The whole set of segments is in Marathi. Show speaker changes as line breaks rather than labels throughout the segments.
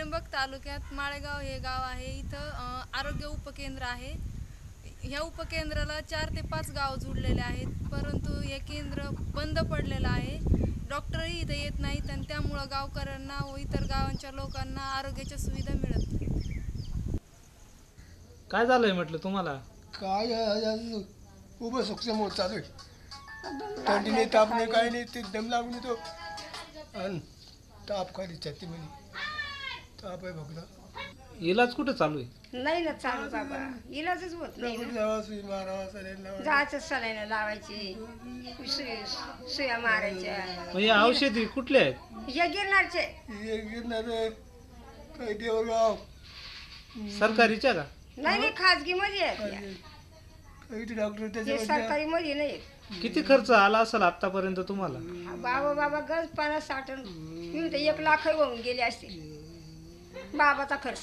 त्र्यंबक तालुक्यात माळेगाव हे गाव आहे। इथं आरोग्य उपकेंद्र आहे। ह्या उपकेंद्राला 4 ते 5 गाव जोडलेले आहेत, परंतु हे केंद्र बंद पडलेलं आहे। डॉक्टरही इथे येत नाहीत आणि त्यामुळे गावकऱ्यांना व इतर गावांच्या लोकांना आरोग्याच्या सुविधा मिळत नाहीत।
काय झालंय म्हटलं तुम्हाला?
काय उभं सक्षम होत चालू आहे। थंडी नाही, ताप नाही, काही नाही, ते दम लागून येतो आणि ताप खाली छातीमध्ये ताप आहे बघा।
इलाज कुठे चालू आहे?
नाही ना चालू बाबा, इलाजच होत नाही ना। जायचं सलाईन लावायची, सुया मारायच्या।
म्हणजे औषधी कुठले आहेत?
या गिरणारचे
गिरणार काही देवगाव
सरकारीच्या का?
नाही खाजगी मध्ये आहेत,
काही डॉक्टर त्याच्या
सरकारी मध्ये नाही।
किती खर्च आला असेल आतापर्यंत तुम्हाला?
बाबा गज 50-60 मी म्हणते 1 लाख होऊन गेले असते बाबाचा खर्च।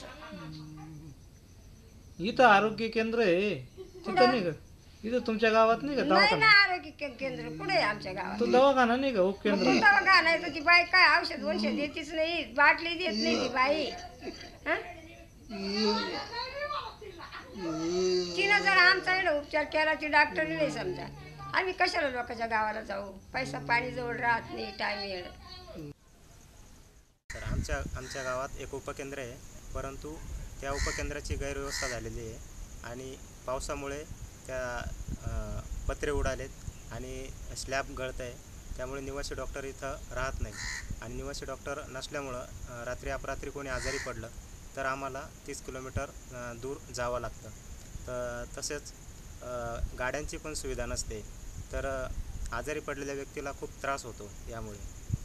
इथं आरोग्य केंद्र आहे तिथं नाही का? इथं तुमच्या गावात नाही का
नाही ना
दवाखाना?
आरोग्य केंद्र कुठे आहे आमच्या गावात?
तो दवाखाना नाही का उपकेंद्र?
दवाखाना नाही तर ती बाई काय औषध देतीच नाही, बाटली देत नाही ती बाई। तिनं जर आमचा उपचार केला ती डॉक्टरने नाही समजा, आम्ही कशाला लोकांच्या गावाला जाऊ? पैसा पाणी जवळ राहत नाही, टाइम येळ।
तर आमच्या गावात एक उपकेंद्र आहे, परंतु त्या उपकेंद्राची गैरव्यवस्था झालेली आहे आणि पावसामुळे त्या पत्रे उडालेत आणि स्लॅब गळत आहे। त्यामुळे निवासी डॉक्टर इथं राहत नाही आणि निवासी डॉक्टर नसल्यामुळं रात्री अपरात्री कोणी आजारी पडलं तर आम्हाला 30 किलोमीटर दूर जावं लागतं। तसेच गाड्यांची पण सुविधा नसते, तर आजारी पडलेल्या व्यक्तीला खूप त्रास होतो यामुळे।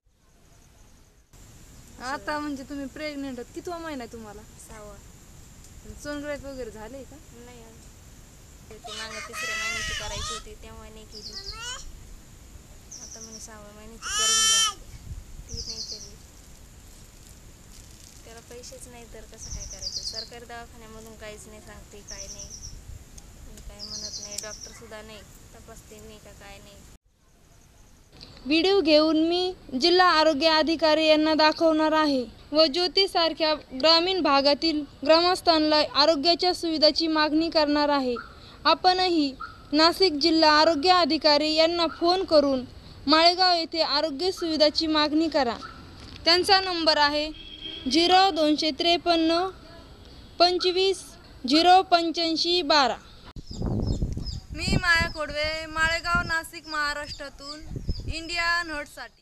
आता म्हणजे तुम्ही प्रेग्नेंट आहात, कितवा महिना आहे तुम्हाला?
6वा।
सोनोग्राफी वगैरे झाले का?
नाही, ते मागं 3ऱ्या महिन्याची करायची होती तेव्हा नाही केली। आता म्हणे 6व्या महिन्याची करून द्या, ती नाही केली। त्याला पैसेच नाही तर कसं काय करायचं? सरकारी दवाखान्यामधून काहीच नाही सांगते, काय नाही, काय म्हणत नाही, डॉक्टर सुद्धा नाही तपासते नाही का काय नाही।
व्हिडिओ घेऊन मी जिल्हा आरोग्य अधिकारी यांना दाखवणार आहे व ज्योतीसारख्या ग्रामीण भागातील ग्रामस्थांना आरोग्याच्या सुविधाची मागणी करणार आहे। आपणही नाशिक जिल्हा आरोग्य अधिकारी यांना फोन करून माळेगाव येथे आरोग्य सुविधाची मागणी करा। त्यांचा नंबर आहे 0253 25 085 12। मी माया खोडवे, माळेगाव, नाशिक, महाराष्ट्रातून इंडिया अनहर्डसाठी।